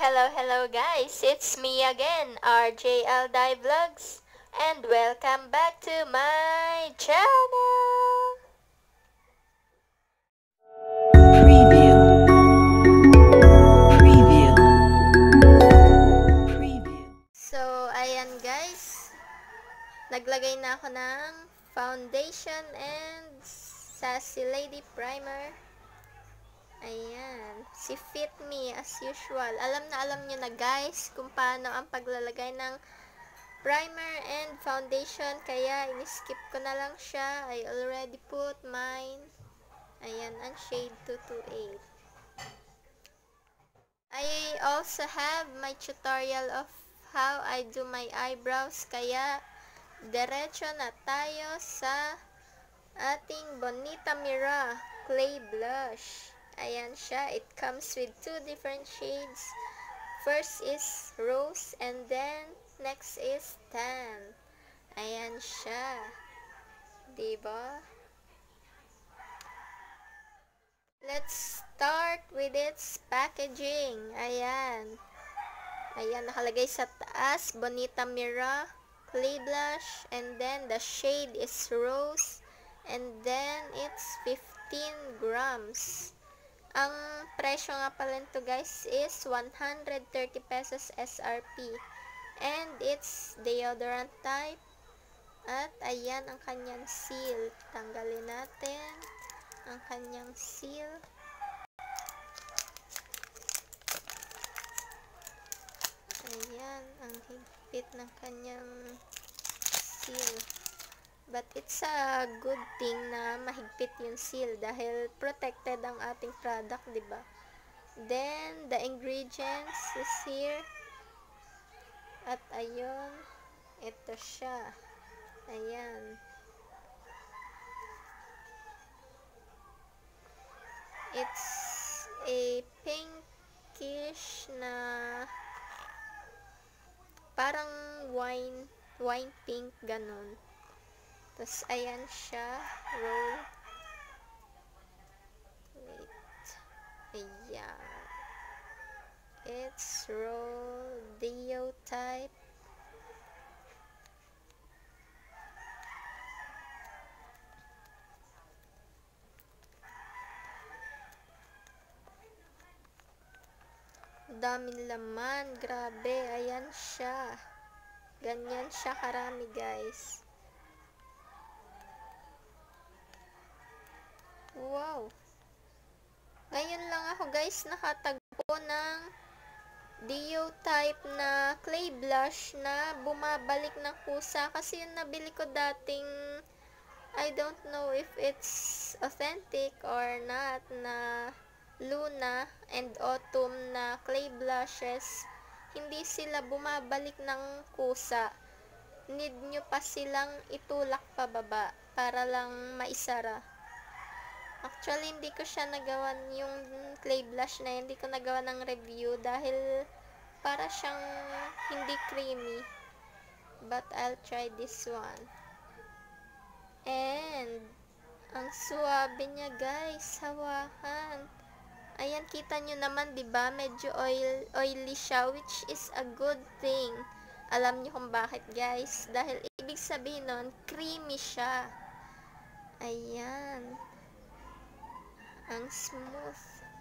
Hello guys! It's me again, RJL Vlogs, and welcome back to my channel! Preview. Preview. Preview. So, ayan guys, naglagay na ako ng foundation and Sassy Lady Primer. Ayan, si Fit Me as usual. Alam nyo na guys kung paano ang paglalagay ng primer and foundation, kaya in-skip ko na lang siya. I already put mine. Ayan, ang shade 228. I also have my tutorial of how I do my eyebrows, kaya diretso na tayo sa ating Bonita Mirar Clay Blush. Ayan siya. It comes with two different shades. First is rose and then next is tan. Ayan siya. Diba? Let's start with its packaging. Ayan. Ayan, nakalagay sa taas, Bonita Mirar Clay Blush, and then the shade is rose, and then it's 15 grams. Ang presyo nga pala nito guys is 130 pesos SRP. And it's deodorant type. At ayan ang kanyang seal. Tanggalin natin ang kanyang seal. Ayan ang higpit ng kanyang seal. But it's a good thing na mahigpit yung seal dahil protected ang ating product, diba? Then, the ingredients is here. At ayun, ito siya. Ayan. It's a pinkish na parang wine pink, ganun. Tapos, ayan siya. Roll. Wait. Ayan. It's roll deo type. Daming laman. Grabe. Ayan siya. Ganyan siya karami, guys. Wow. Ngayon lang ako guys nakatagpo ng deo type na clay blush na bumabalik ng kusa, kasi yung nabili ko dating I don't know if it's authentic or not na Luna and Autumn na clay blushes, hindi sila bumabalik ng kusa. Need nyo pa silang itulak pababa para lang maisara. Actually, hindi ko siya nagawa yung clay blush na hindi ko nagawa ng review dahil para siyang hindi creamy. But I'll try this one. And ang suwabe niya guys, hawakan. Ayan, kita nyo naman, diba? Medyo oily siya, which is a good thing. Alam nyo kung bakit guys? Dahil ibig sabihin nun, creamy siya. Ayan. Ang smooth.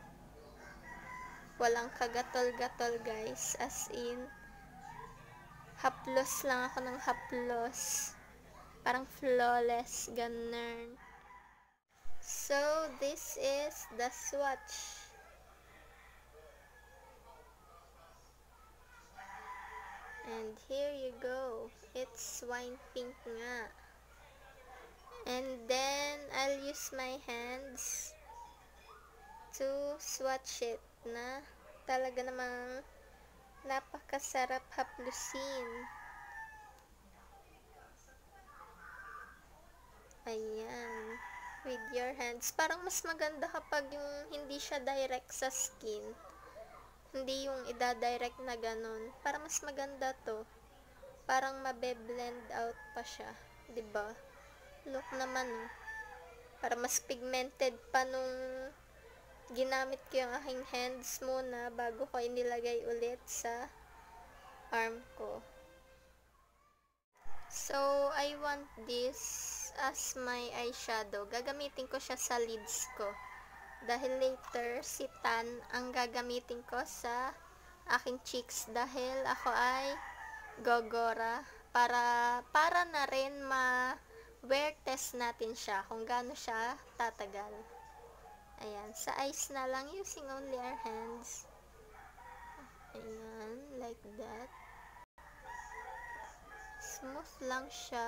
Walang kagatol-gatol guys. As in, haplos lang ako ng haplos. Parang flawless. Ganun. So, this is the swatch. And here you go. It's wine pink nga. And then, I'll use my hands to swatch it na talaga namang napakasarap haplusin. Ayan, with your hands. Parang mas maganda kapag yung hindi siya direct sa skin, hindi yung ida-direct na ganun. Parang mas maganda to, parang mabe-blend out pa siya, diba? Look naman, para mas pigmented pa nung ginamit ko yung aking hands muna bago ko inilagay ulit sa arm ko. So, I want this as my eyeshadow. Gagamitin ko siya sa lids ko. Dahil later, si tan ang gagamitin ko sa aking cheeks. Dahil ako ay gogora. Para na rin ma-wear test natin siya kung gaano siya tatagal. Ayan. Sa eyes na lang using only our hands. Ayan. Like that. Smooth lang siya.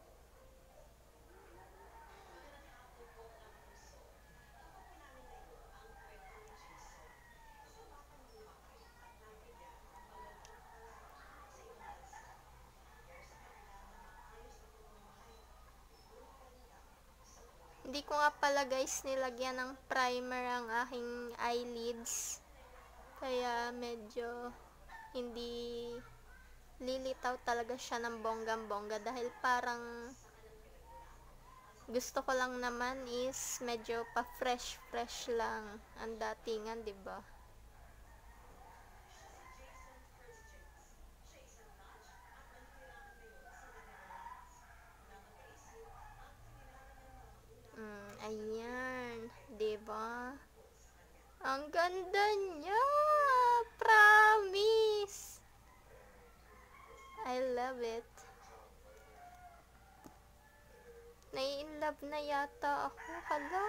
Hindi ko nga pala guys nilagyan ng primer ang aking eyelids. Kaya medyo hindi lilitaw talaga siya ng bonggang-bongga dahil parang gusto ko lang naman is medyo pa-fresh lang ang datingan, 'di ba? Ayan, 'di ba? Ang ganda niya, promise. I love it. Nai-inlove na yata ako, hala.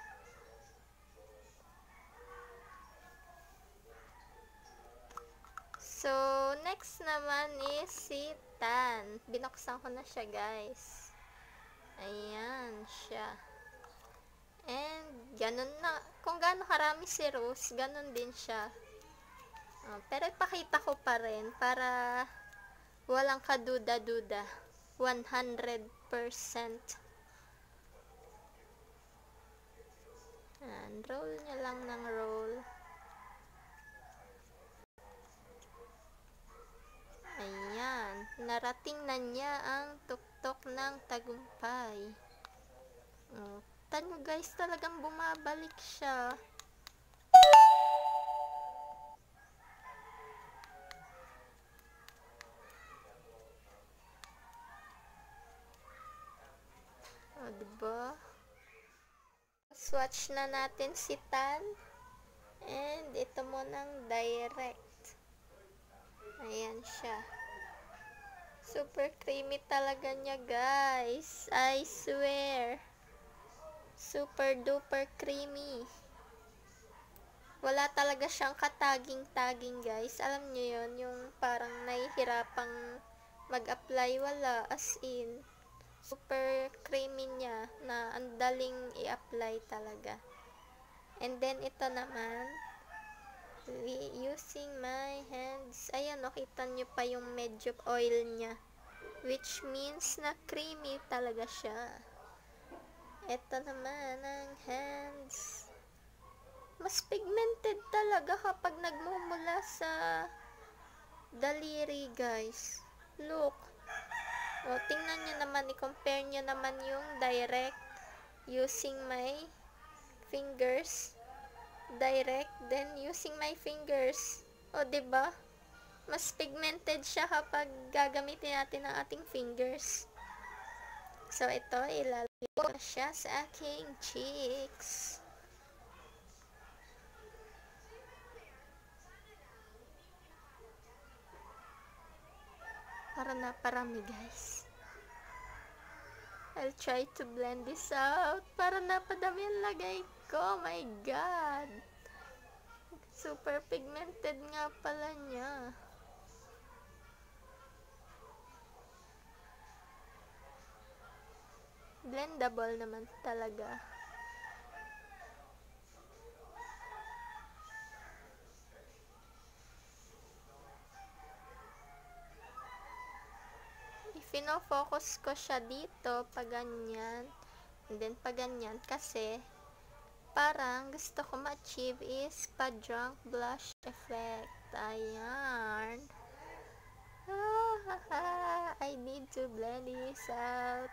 So, next naman is si tan. Binuksan ko na siya, guys. Ayan siya. And, ganun na. Kung gaano karami si Rose, ganun din siya. Pero ipakita ko pa rin para walang kaduda-duda. 100%. And, roll niya lang ng roll. Ayan. Narating na niya ang tuktok ng tagumpay. Tignan nyo guys, talagang bumabalik siya. Diba? Swatch na natin si tan. And ito munang direct. Ayan siya. Super creamy talaga niya guys. I swear. Super duper creamy. Wala talaga siyang kataging-taging guys. Alam nyo yun, yung parang nahihirapang mag-apply. Wala, as in. Super creamy niya na ang daling i-apply talaga. And then ito naman, using my hands, ayan, nakita nyo pa yung medyo oil niya. Which means na creamy talaga siya. Ito naman ang hands. Mas pigmented talaga kapag nagmumula sa daliri, guys. Look. O, tingnan nyo naman, i-compare nyo naman yung direct using my fingers. Direct, then using my fingers. O, diba? Mas pigmented siya kapag gagamitin natin ang ating fingers. So, ito, ilalagay ko na siya sa aking cheeks. Para naparami, guys. I'll try to blend this out. Para napadami ang lagay ko. Oh my God. Super pigmented nga pala niya. Blendable naman talaga. Pino-focus ko siya dito pag ganyan, and then pag ganyan, kasi parang gusto ko ma-achieve is pa-drunk blush effect. Ayan. I need to blend this out.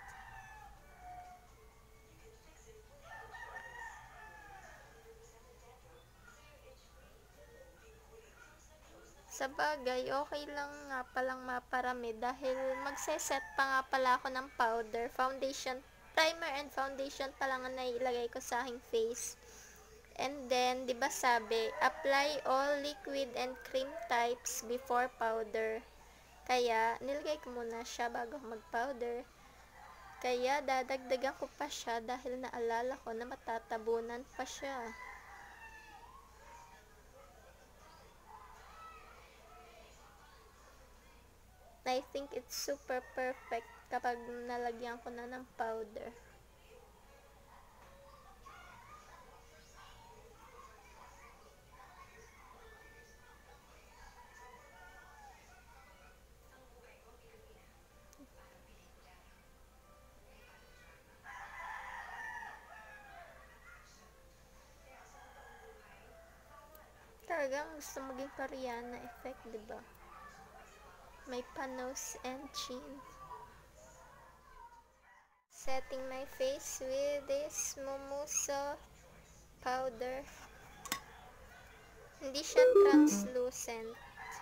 Sa bagay, okay lang nga palang maparami dahil magse-set pa nga pala ako ng powder, foundation, primer and foundation pa lang ang nailagay ko sa aking face. And then, di ba sabi, apply all liquid and cream types before powder. Kaya, nilagay ko muna siya bago mag-powder. Kaya, dadagdagan ko pa siya dahil naalala ko na matatabunan pa siya. I think it's super perfect kapag nalagyan ko na ng powder. Talagang gusto maging Koreana effect, diba? May pa-nose and chin. Setting my face with this Mumuso powder. Hindi siya translucent.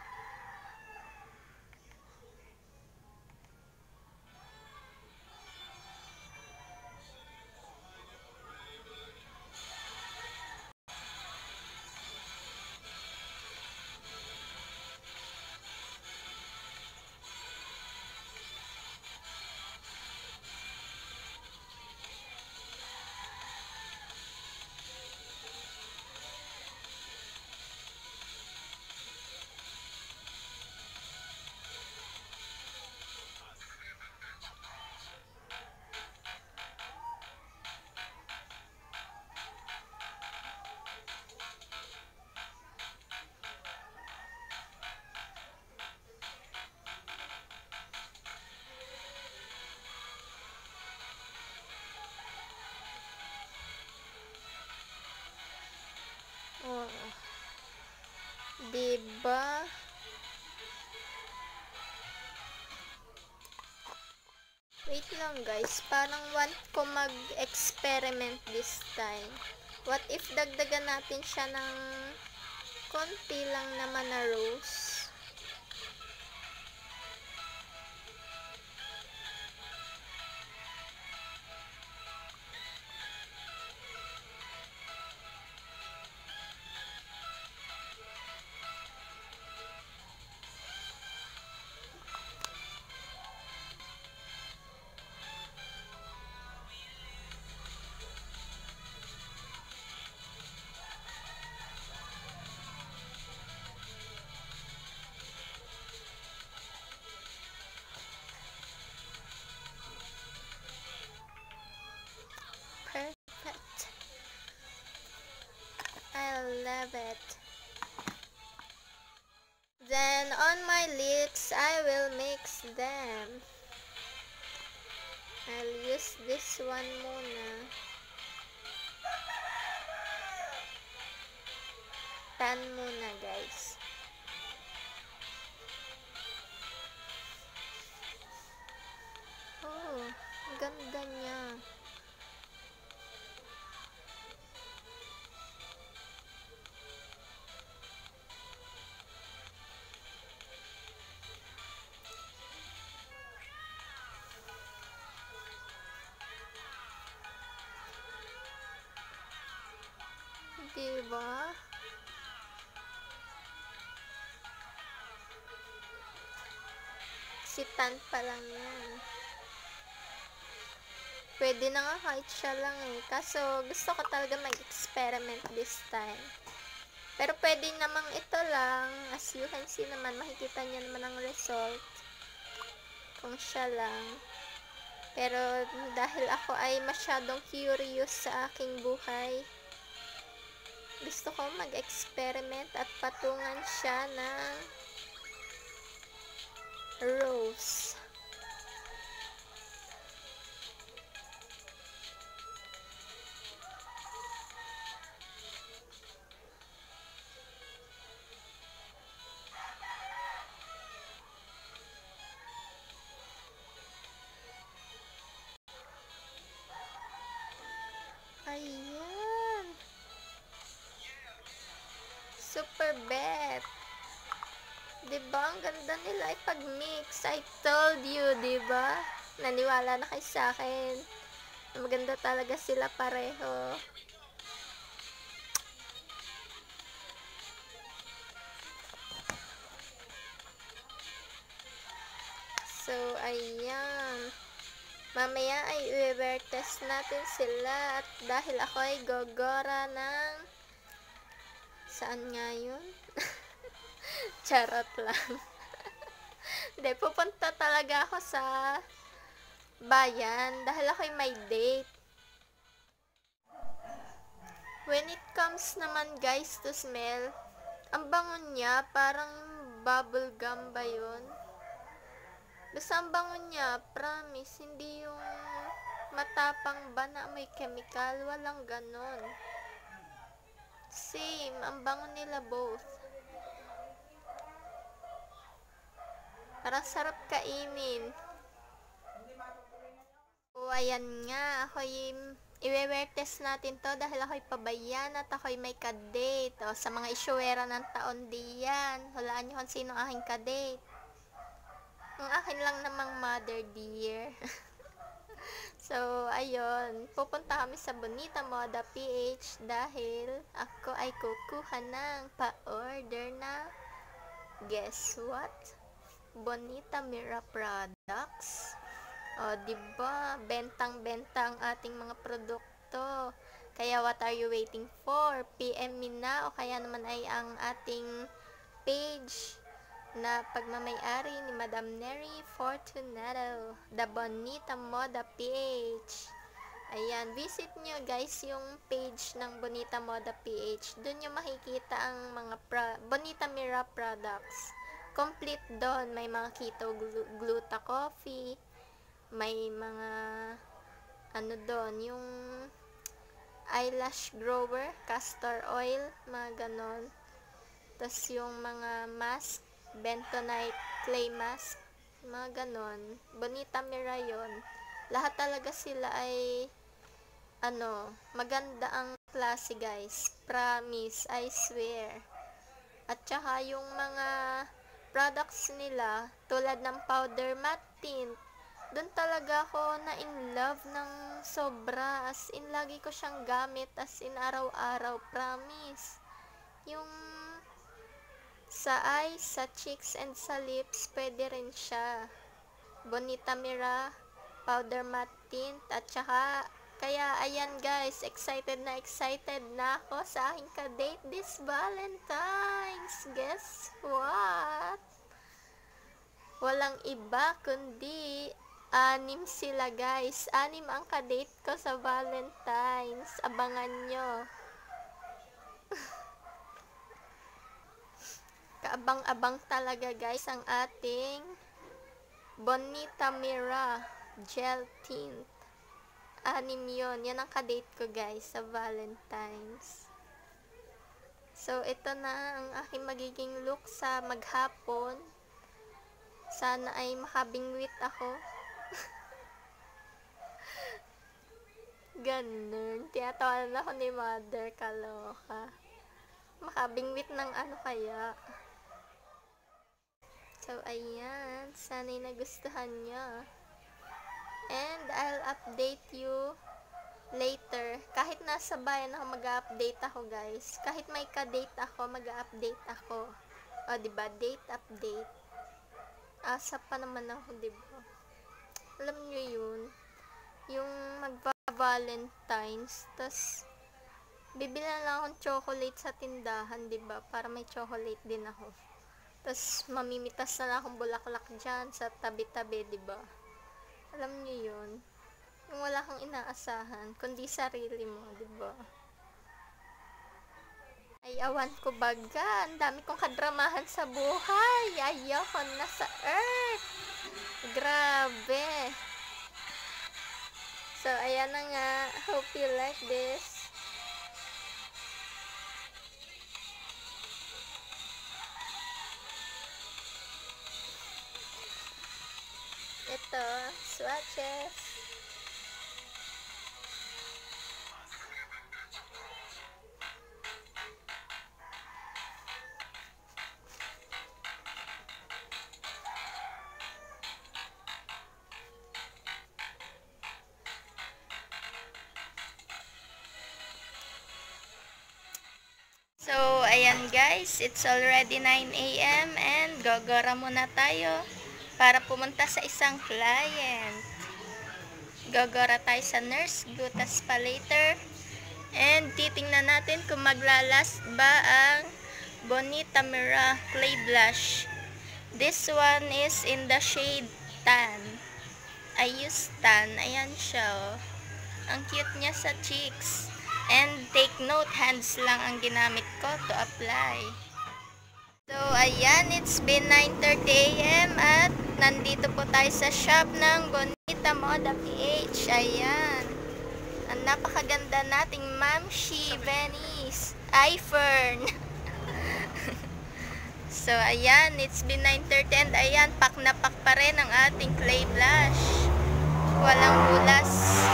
Oh, diba? Wait lang guys, parang want ko mag-experiment this time. What if dagdagan natin siya ng konti lang naman na rose? Perfect. I love it. Then on my lips, I will mix them. I'll use this one muna. Tan muna guys. Oh, ganda niya. Diba? Si tan pa lang yan. Pwede na nga kahit siya lang eh. Kaso gusto ko talaga mag-experiment this time. Pero pwede namang ito lang. As you can see naman, makikita niyo naman ang result. Kung siya lang. Pero dahil ako ay masyadong curious sa aking buhay, gusto ko mag-experiment at patungan siya ng rose. Ayan. Super bet. Diba? Ang ganda nila ipag-mix. I told you, diba? Naniwala na kayo sa akin. Maganda talaga sila pareho. So, ayan. Mamaya ay i-wear test natin sila. At dahil ako ay gogora ng... Saan nga yun? Charot lang. Hindi, pupunta talaga ako sa bayan dahil ako'y may date. When it comes naman guys to smell, ang bango niya, parang bubble gum ba yun? Basta ang bango niya, promise, hindi yung matapang ba na may chemical, walang ganon. Same, ang bango nila both. Parang sarap kainin. O, ayan nga, ako'y i-wear test natin to dahil ako'y pabayan at ako'y may kadate. O, sa mga isyuwera ng taon diyan, hulaan nyo kung sino aking kadate. Ang akin lang namang mother dear. So, ayun, pupunta kami sa Bonita Moda PH dahil ako ay kukuha ng pa-order na, guess what? Bonita Mirar products. O, diba? Bentang-benta ang ating mga produkto. Kaya what are you waiting for? PM me na o kaya naman ay ang ating page na pagmamayari ni Madam Neri Fortunato, The Bonita Moda PH. Ayan, visit nyo guys yung page ng Bonita Moda PH. Doon nyo makikita ang mga Bonita Mirar products. Complete doon. May mga keto gluta coffee, may mga ano doon, yung eyelash grower, castor oil, mga ganon. Tas yung mga mask, bentonite clay mask, mga ganon. Bonita Mirar yun. Lahat talaga sila ay ano, maganda ang klase guys. Promise, I swear. At saka yung mga products nila, tulad ng powder matte tint, doon talaga ako na in love ng sobra. As in, lagi ko siyang gamit. As in, araw-araw. Promise. Yung sa eyes, sa cheeks, and sa lips, pwede rin siya. Bonita Mirar, powder matte tint, at saka, kaya, ayan guys, excited na ako sa aking ka-date this Valentine's. Guess what? Walang iba kundi 6 sila guys. 6 ang ka-date ko sa Valentine's. Abangan nyo. Kaabang-abang talaga guys ang ating Bonita Mirar gel tint. 6 yun. Yan ang ka-date ko guys sa Valentine's. So, ito na ang aking magiging look sa maghapon. Sana ay makabingwit ako. Ganun. Tinatawanan ako ni mother. Kaloka. Makabingwit ng ano kaya. So, ayan. Sana'y nagustuhan nyo. And, I'll update you later. Kahit nasa bayan ako, mag-update ako, guys. Kahit may ka-date ako, mag-update ako. O, diba? Date update. Asa pa naman ako, diba? Alam nyo yun. Yung magva-Valentine's, tas bibili lang akong chocolate sa tindahan, diba? Para may chocolate din ako. Tas mamimitas na lang akong bulaklak dyan sa tabi-tabi, diba? Alam nyo yun. Yung wala kang inaasahan, kundi sarili mo, diba? Ay, awan ko baga. Ang dami kong kadramahan sa buhay. Ayoko na sa earth. Grabe. So, ayan na nga. Hope you like this. Ito, swatches. ayan guys, it's already 9 AM and gogora muna tayo para pumunta sa isang client. Gogora tayo sa Nurse Gutas pa later. And titingnan natin kung maglalast ba ang Bonita Mirar Clay Blush. This one is in the shade tan. I use tan. Ayan siya oh. Ang cute niya sa cheeks. And take note, hands lang ang ginamit ko to apply. So, ayan, it's been 9:30 AM at nandito po tayo sa shop ng Bonita Moda PH. Ayan. Ang napakaganda nating Mamshi Venice iFern. So, ayan, it's been 9:30 and ayan, pak na pak pa rin ang ating clay blush. Walang bulas.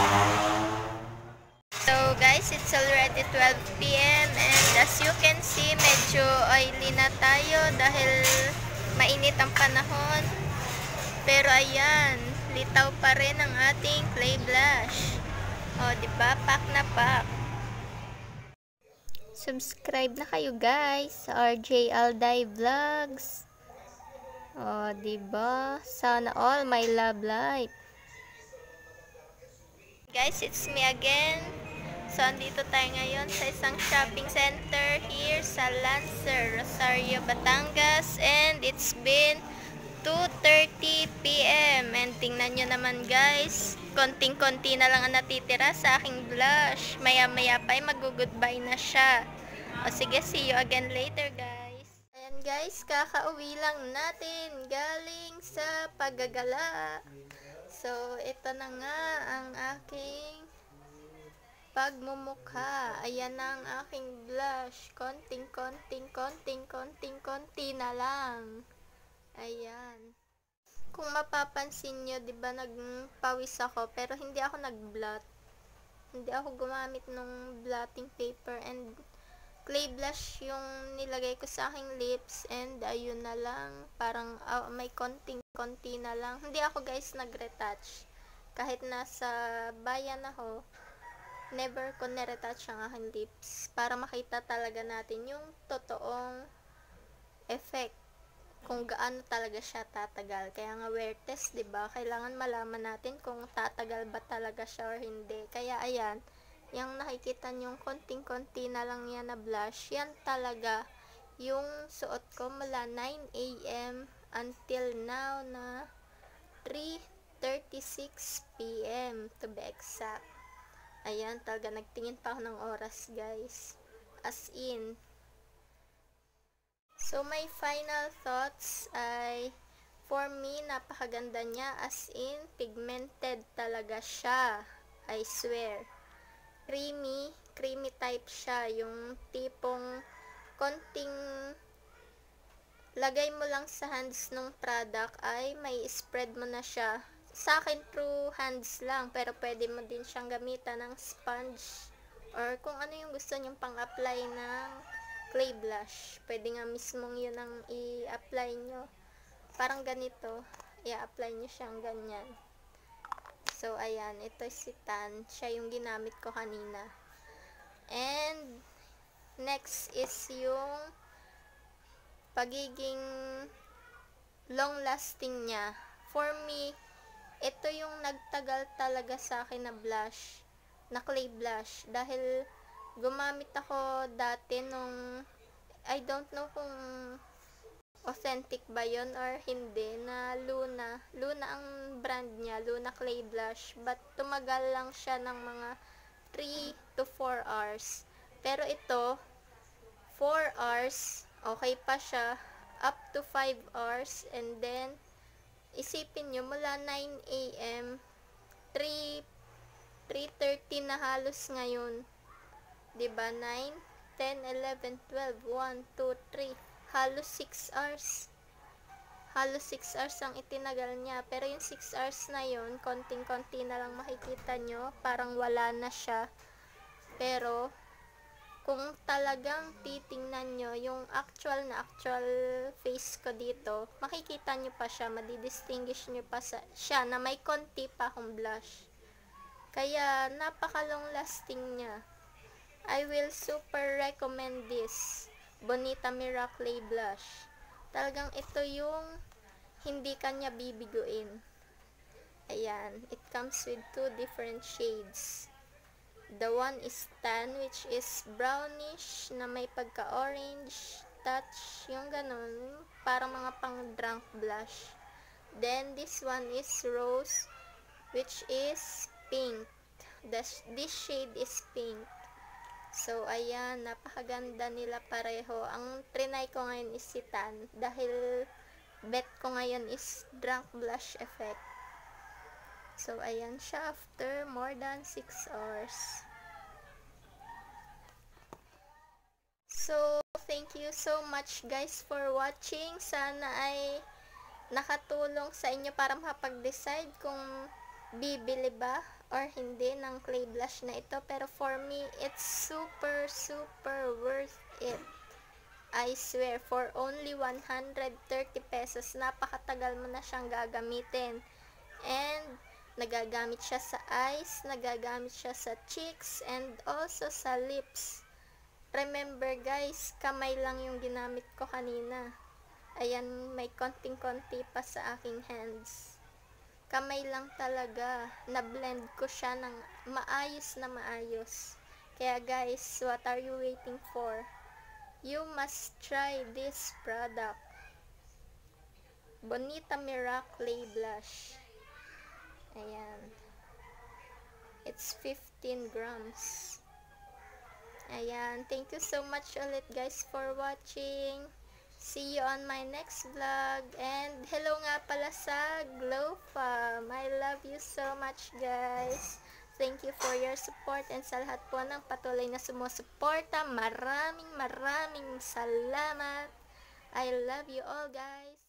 So guys, it's already 12 PM and as you can see, medyo oily na tayo dahil mainit ang panahon. Pero ayan, litaw pa rin ang ating clay blush. O, diba? Pak na pak. Subscribe na kayo guys sa RJ Alday Vlogs. O, diba? Sana all my love life. Guys, it's me again. So, andito tayo ngayon sa isang shopping center here sa Lancer, Rosario, Batangas. And it's been 2:30 PM. And tingnan nyo naman guys, konting-konti na lang ang natitira sa aking blush. Maya-maya pa ay mag-goodbye na siya. O sige, see you again later guys. Ayan guys, kakauwi lang natin galing sa paggagala. So, ito na nga ang aking pagmumukha. Ayan na ang aking blush. Konting na lang. Ayan. Kung mapapansin nyo, diba nagpawis ako, pero hindi ako nag-blot. Hindi ako gumamit ng blotting paper and clay blush yung nilagay ko sa aking lips and ayun na lang. Parang may konti na lang. Hindi ako guys nag-retouch. Kahit nasa bayan ako, never ko na-retouch ang aking lips para makita talaga natin yung totoong effect kung gaano talaga siya tatagal. Kaya nga wear test, diba? Kailangan malaman natin kung tatagal ba talaga siya or hindi. Kaya ayan, yung nakikita nyong konting-konti na lang yan na blush, yan talaga yung suot ko mula 9 AM until now na 3:36 PM to be exact. Ayan, talaga nagtingin pa ako ng oras guys. As in. So, my final thoughts ay, for me, napakaganda niya. As in, pigmented talaga siya. I swear. Creamy type siya. Yung tipong konting lagay mo lang sa hands ng product ay may spread mo na siya. Sa akin, through hands lang, pero pwede mo din siyang gamitan ng sponge or kung ano yung gusto nyong pang-apply ng clay blush. Pwede nga mismong yun ang i-apply nyo. Parang ganito, i-apply nyo siyang ganyan. So, ayan, ito si tan. Siya yung ginamit ko kanina. And, next is yung pagiging long-lasting niya. For me, ito yung nagtagal talaga sa akin na blush, na clay blush. Dahil gumamit ako dati nung, I don't know kung authentic ba yun or hindi, na Luna. Luna ang brand niya, Luna Clay Blush. But tumagal lang siya ng mga 3 to 4 hours. Pero ito, 4 hours, okay pa siya. Up to 5 hours. And then, isipin nyo, mula 9 AM, 3:30 na halos ngayon. Diba? 9, 10, 11, 12, 1, 2, 3. Halos 6 hours. Halos 6 hours ang itinagal niya. Pero yung 6 hours na yun, konting-konti na lang makikita nyo. Parang wala na siya. Pero, kung talagang titingnan nyo yung actual face ko dito, makikita nyo pa siya, madidistinguish nyo pa siya na may konti pa akong blush. Kaya, napaka long lasting niya. I will super recommend this Bonita Mirar Clay Blush. Talagang ito yung hindi kanya bibiguin. Ayan, it comes with 2 different shades. The one is tan, which is brownish na may pagka-orange touch, yung ganun, parang mga pang-drunk blush. Then, this one is rose, which is pink. This shade is pink. So, ayan, napakaganda nila pareho. Ang trinay ko ngayon is si tan, dahil bet ko ngayon is drunk blush effect. So, ayan siya after more than 6 hours. So, thank you so much guys for watching. Sana ay nakatulong sa inyo para makapag-decide kung bibili ba or hindi ng clay blush na ito. Pero for me, it's super worth it. I swear, for only 130 pesos, napakatagal mo na siyang gagamitin. And, nagagamit siya sa eyes, nagagamit siya sa cheeks, and also sa lips. Remember guys, kamay lang yung ginamit ko kanina. Ayan, may konting-konti pa sa aking hands. Kamay lang talaga. Na-blend ko siya ng maayos na maayos. Kaya guys, what are you waiting for? You must try this product. Bonita Mirar Clay Blush. Ayan. It's 15 grams. Ayan. Thank you so much ulit guys for watching. See you on my next vlog. And hello nga pala sa Glow Fam. I love you so much guys. Thank you for your support, and sa lahat po ng patuloy na sumusuporta, maraming salamat. I love you all guys.